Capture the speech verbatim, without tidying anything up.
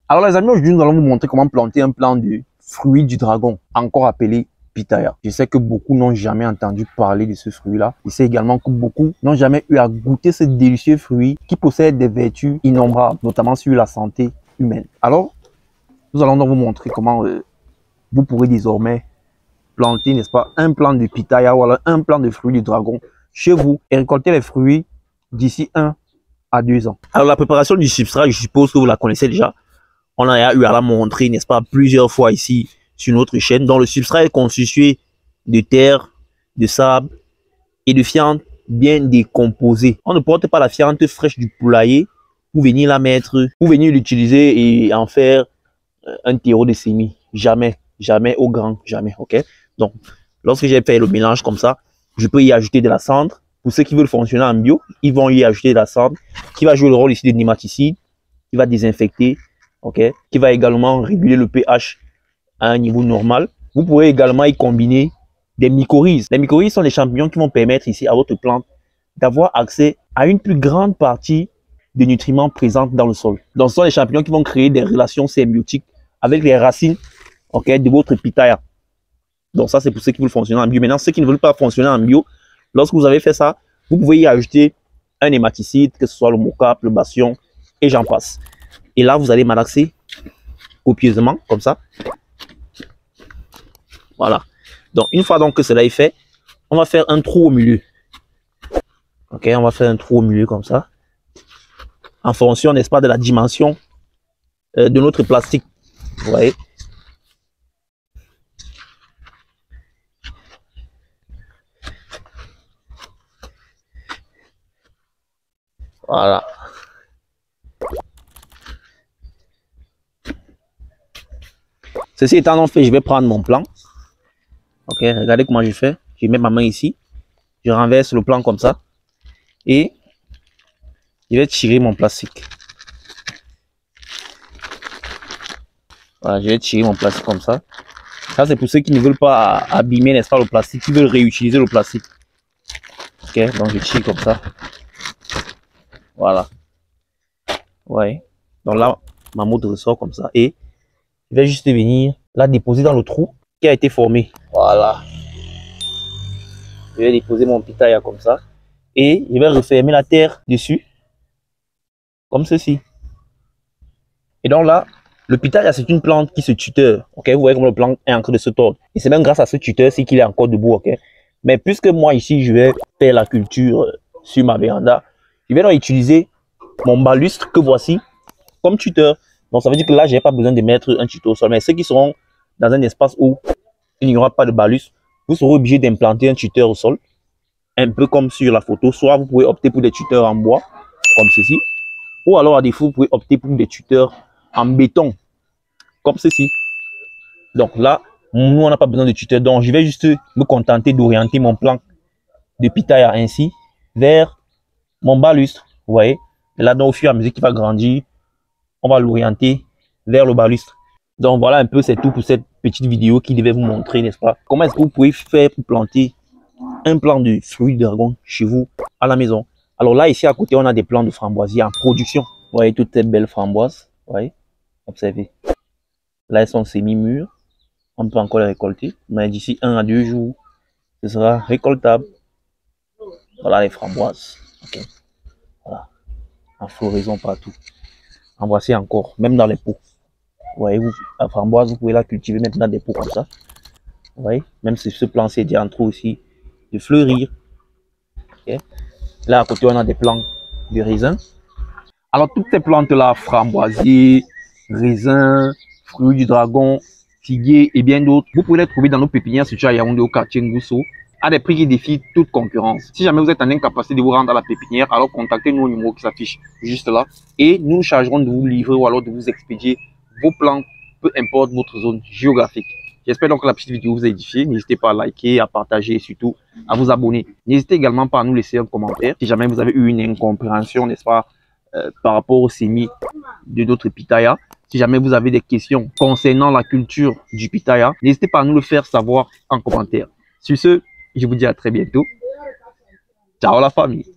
Alors les amis, aujourd'hui nous allons vous montrer comment planter un plant de fruit du dragon, encore appelé pitaya. Je sais que beaucoup n'ont jamais entendu parler de ce fruit-là. Je sais également que beaucoup n'ont jamais eu à goûter ce délicieux fruit qui possède des vertus innombrables, notamment sur la santé humaine. Alors, nous allons donc vous montrer comment euh, vous pourrez désormais planter, n'est-ce pas, un plant de pitaya ou alors un plant de fruit du dragon chez vous et récolter les fruits d'ici un à deux ans. Alors la préparation du substrat, je suppose que vous la connaissez déjà. On a eu à la montrer, n'est-ce pas, plusieurs fois ici sur notre chaîne. Donc le substrat est constitué de terre, de sable et de fientes bien décomposées. On ne porte pas la fiente fraîche du poulailler pour venir la mettre, pour venir l'utiliser et en faire un terreau de semis. Jamais, jamais au grand, jamais, ok? Donc, lorsque j'ai fait le mélange comme ça, je peux y ajouter de la cendre. Pour ceux qui veulent fonctionner en bio, ils vont y ajouter de la cendre qui va jouer le rôle ici de nématicide, qui va désinfecter, ok, qui va également réguler le pH à un niveau normal. Vous pouvez également y combiner des mycorhizes. Les mycorhizes sont des champignons qui vont permettre ici à votre plante d'avoir accès à une plus grande partie des nutriments présents dans le sol. Donc, ce sont des champignons qui vont créer des relations symbiotiques avec les racines, ok, de votre pitaya. Donc, ça, c'est pour ceux qui veulent fonctionner en bio. Maintenant, ceux qui ne veulent pas fonctionner en bio, lorsque vous avez fait ça, vous pouvez y ajouter un nématicide, que ce soit le mocap, le bastion, et j'en passe. Et là, vous allez malaxer copieusement, comme ça. Voilà. Donc, une fois donc que cela est fait, on va faire un trou au milieu. Ok, on va faire un trou au milieu comme ça. En fonction, n'est-ce pas, de la dimension euh, de notre plastique. Vous voyez? Voilà. Ceci étant donc fait, je vais prendre mon plan. Ok, regardez comment je fais. Je mets ma main ici. Je renverse le plan comme ça. Et je vais tirer mon plastique. Voilà, je vais tirer mon plastique comme ça. Ça, c'est pour ceux qui ne veulent pas abîmer, n'est-ce pas, le plastique, qui veulent réutiliser le plastique. Ok, donc je tire comme ça. Voilà. Ouais. Donc là, ma motte ressort comme ça. Et je vais juste venir la déposer dans le trou qui a été formé. Voilà. Je vais déposer mon pitaya comme ça. Et je vais refermer la terre dessus. Comme ceci. Et donc là, le pitaya, c'est une plante qui se tuteur. Ok, vous voyez comme le plant est en train de se tordre. Et c'est même grâce à ce tuteur si qu'il est encore debout. Ok. Mais puisque moi ici, je vais faire la culture sur ma véranda, je vais donc utiliser mon balustre que voici comme tuteur. Donc ça veut dire que là, je n'ai pas besoin de mettre un tuteur au sol. Mais ceux qui seront dans un espace où il n'y aura pas de balustre, vous serez obligé d'implanter un tuteur au sol. Un peu comme sur la photo. Soit vous pouvez opter pour des tuteurs en bois, comme ceci. Ou alors à défaut, vous pouvez opter pour des tuteurs en béton, comme ceci. Donc là, nous, on n'a pas besoin de tuteur. Donc je vais juste me contenter d'orienter mon plan de pitaya ainsi vers mon balustre. Vous voyez? Et là, donc, au fur et à mesure qu'il va grandir, on va l'orienter vers le balustre. Donc voilà un peu, c'est tout pour cette petite vidéo qui devait vous montrer, n'est-ce pas, comment est-ce que vous pouvez faire pour planter un plant de fruits de dragon chez vous à la maison. Alors là, ici à côté, on a des plants de framboisiers en production. Vous voyez toutes ces belles framboises. Vous voyez? Observez. Là, elles sont semi-mûres. On peut encore les récolter. Mais d'ici un à deux jours, ce sera récoltable. Voilà les framboises. Ok. Voilà. En floraison partout. En voici encore, même dans les pots. Vous voyez, vous, la framboise, vous pouvez la cultiver maintenant dans des pots comme ça. Vous voyez, même si ce plant c'est déjà en train aussi de fleurir. Okay. Là à côté, on a des plants de raisins. Alors toutes ces plantes-là, framboisiers, raisins, fruits du dragon, figuiers et bien d'autres, vous pouvez les trouver dans nos pépinières situées à Yaoundé au quartier Ngousso, à des prix qui défient toute concurrence. Si jamais vous êtes en incapacité de vous rendre à la pépinière, alors contactez-nous au numéro qui s'affiche juste là et nous nous chargerons de vous livrer ou alors de vous expédier vos plants, peu importe votre zone géographique. J'espère donc que la petite vidéo vous a édifié. N'hésitez pas à liker, à partager et surtout à vous abonner. N'hésitez également pas à nous laisser un commentaire si jamais vous avez eu une incompréhension, n'est-ce pas, euh, par rapport au semis de notre pitaya. Si jamais vous avez des questions concernant la culture du pitaya, n'hésitez pas à nous le faire savoir en commentaire. Sur ce, je vous dis à très bientôt. Ciao la famille.